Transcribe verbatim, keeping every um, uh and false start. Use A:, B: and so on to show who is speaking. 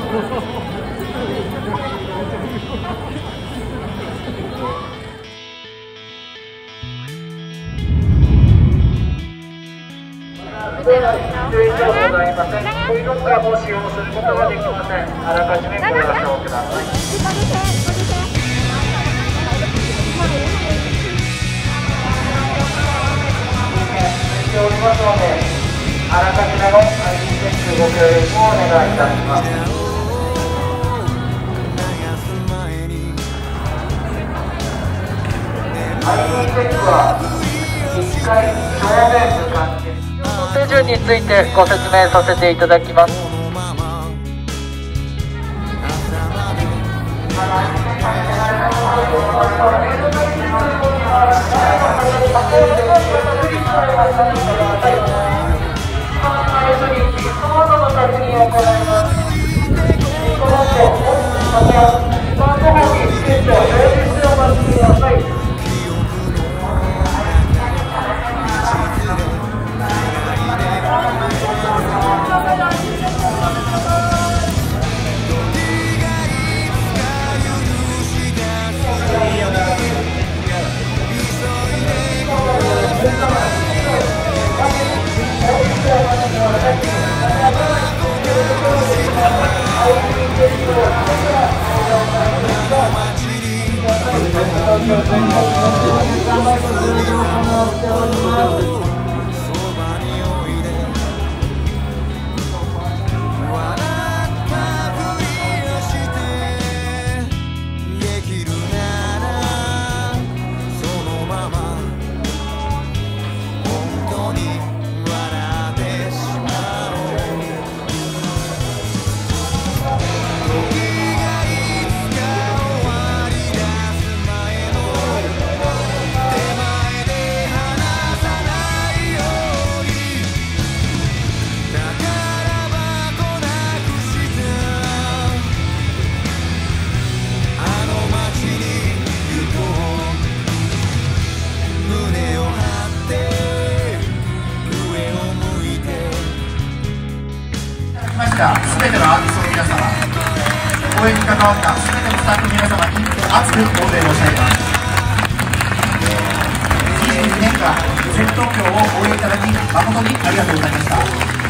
A: 注意ではございません。コインロッカーも使用することができません。あらかじめご了承ください。しておりますので、あらかじめの アイディー チェックご協力をお願いいたします。アイディー チェックはいっかい正面向かって手順についてご説明させていただきます。
B: すべてのアーティストの皆様、公演に関わったすべてのスタッフの皆様に熱く御礼申し上げます。にじゅうにねんかん全東京を応援いただき誠にありがとうございました。